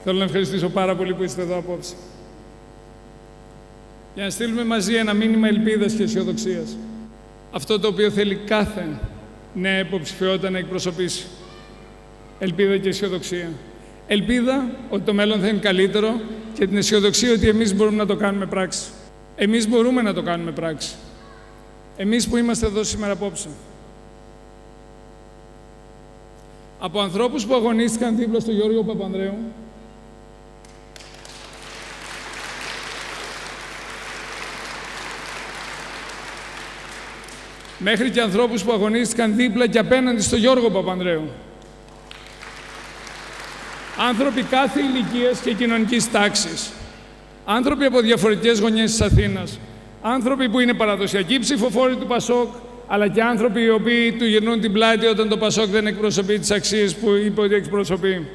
Θέλω να ευχαριστήσω πάρα πολύ που είστε εδώ απόψε. Για να στείλουμε μαζί ένα μήνυμα ελπίδας και αισιοδοξίας. Αυτό το οποίο θέλει κάθε νέα υποψηφιότητα να εκπροσωπήσει. Ελπίδα και αισιοδοξία. Ελπίδα ότι το μέλλον θα είναι καλύτερο και την αισιοδοξία ότι εμείς μπορούμε να το κάνουμε πράξη. Εμείς μπορούμε να το κάνουμε πράξη. Εμείς που είμαστε εδώ σήμερα απόψε. Από ανθρώπους που αγωνίστηκαν δίπλα στο Γιώργο Παπανδρέου, μέχρι και ανθρώπους που αγωνίστηκαν δίπλα και απέναντι στο Γιώργο Παπανδρέου. Άνθρωποι κάθε ηλικίας και κοινωνικής τάξης. Άνθρωποι από διαφορετικές γωνιές της Αθήνας. Άνθρωποι που είναι παραδοσιακοί ψηφοφόροι του Πασόκ, αλλά και άνθρωποι οι οποίοι του γυρνούν την πλάτη όταν το Πασόκ δεν εκπροσωπεί τις αξίες που είπε ότι εκπροσωπεί.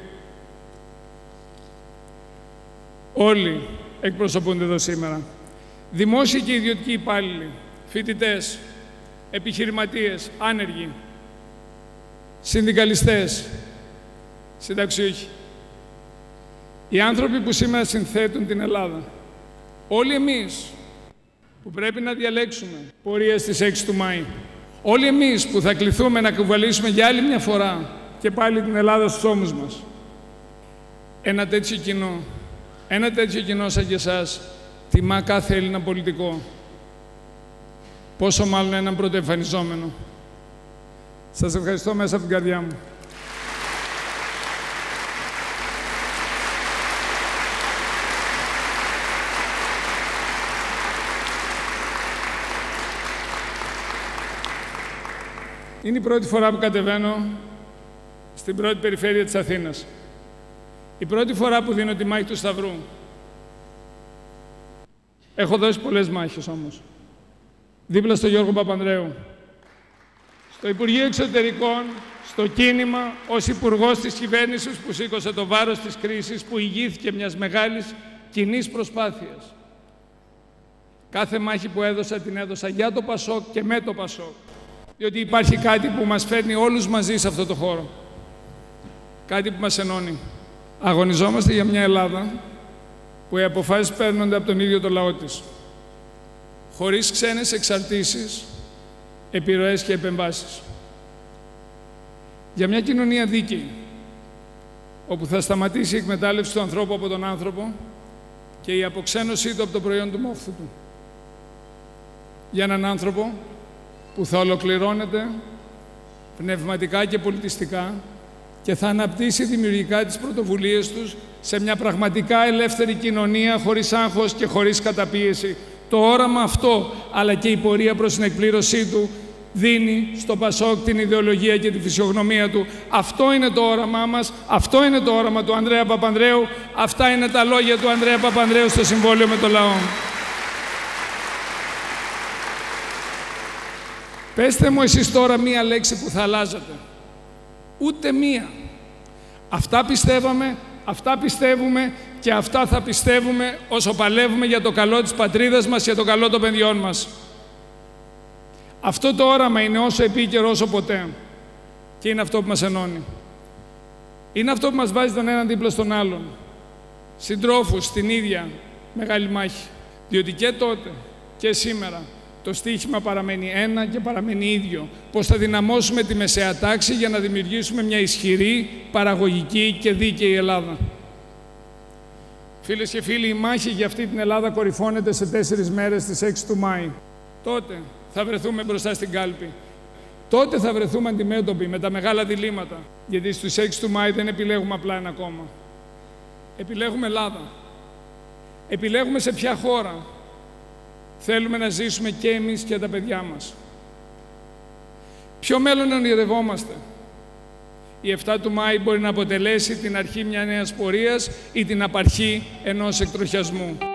Όλοι εκπροσωπούνται εδώ σήμερα. Δημόσιοι και ιδιωτικοί υπάλληλοι, φοιτητές, επιχειρηματίες, άνεργοι, συνδικαλιστές, συνταξιούχοι. Οι άνθρωποι που σήμερα συνθέτουν την Ελλάδα. Όλοι εμείς που πρέπει να διαλέξουμε πορεία στις 6 του Μάη. Όλοι εμείς που θα κληθούμε να κουβαλήσουμε για άλλη μια φορά και πάλι την Ελλάδα στους ώμους μας. Ένα τέτοιο κοινό σαν και εσάς τιμά κάθε Έλληνα πολιτικό. Πόσο μάλλον έναν πρωτοεμφανιζόμενο. Σας ευχαριστώ μέσα από την καρδιά μου. Είναι η πρώτη φορά που κατεβαίνω στην πρώτη περιφέρεια της Αθήνας. Η πρώτη φορά που δίνω τη μάχη του Σταυρού. Έχω δώσει πολλές μάχες όμως. Δίπλα στο Γιώργο Παπανδρέου. Στο Υπουργείο Εξωτερικών, στο κίνημα, ως υπουργός της κυβέρνησης που σήκωσε το βάρος της κρίσης, που ηγήθηκε μιας μεγάλης κοινής προσπάθειας. Κάθε μάχη που έδωσα, την έδωσα για το Πασόκ και με το Πασόκ. Διότι υπάρχει κάτι που μας φέρνει όλους μαζί σε αυτό το χώρο. Κάτι που μας ενώνει. Αγωνιζόμαστε για μια Ελλάδα που οι αποφάσεις παίρνονται από τον ίδιο το λαό της. Χωρίς ξένες εξαρτήσεις, επιρροές και επεμβάσεις. Για μια κοινωνία δίκαιη, όπου θα σταματήσει η εκμετάλλευση του ανθρώπου από τον άνθρωπο και η αποξένωσή του από το προϊόν του μόχθου του. Για έναν άνθρωπο που θα ολοκληρώνεται πνευματικά και πολιτιστικά και θα αναπτύσσει δημιουργικά τις πρωτοβουλίες τους σε μια πραγματικά ελεύθερη κοινωνία, χωρίς άγχος και χωρίς καταπίεση. Το όραμα αυτό, αλλά και η πορεία προς την εκπλήρωσή του, δίνει στο Πασόκ την ιδεολογία και τη φυσιογνωμία του. Αυτό είναι το όραμά μας, αυτό είναι το όραμα του Ανδρέα Παπανδρέου, αυτά είναι τα λόγια του Ανδρέα Παπανδρέου στο συμβόλαιο με το λαό. Πέστε μου εσείς τώρα μία λέξη που θα αλλάζατε. Ούτε μία. Αυτά πιστεύαμε, αυτά πιστεύουμε και αυτά θα πιστεύουμε όσο παλεύουμε για το καλό της πατρίδας μας και το καλό των παιδιών μας. Αυτό το όραμα είναι όσο επίκαιρο όσο ποτέ. Και είναι αυτό που μας ενώνει. Είναι αυτό που μας βάζει τον έναν δίπλα στον άλλον. Συντρόφους στην ίδια μεγάλη μάχη. Διότι και τότε και σήμερα το στίχημα παραμένει ένα και παραμένει ίδιο. Πώς θα δυναμώσουμε τη μεσαία τάξη για να δημιουργήσουμε μια ισχυρή, παραγωγική και δίκαιη Ελλάδα. Φίλες και φίλοι, η μάχη για αυτή την Ελλάδα κορυφώνεται σε 4 μέρες στις 6 του Μάη. Τότε θα βρεθούμε μπροστά στην κάλπη. Τότε θα βρεθούμε αντιμέτωποι με τα μεγάλα διλήμματα. Γιατί στους 6 του Μάη δεν επιλέγουμε απλά ένα κόμμα. Επιλέγουμε Ελλάδα. Επιλέγουμε σε ποια χώρα θέλουμε να ζήσουμε και εμείς και τα παιδιά μας. Ποιο μέλλον ονειρευόμαστε. Η 7 του Μάη μπορεί να αποτελέσει την αρχή μιας νέας πορείας ή την απαρχή ενός εκτροχιασμού.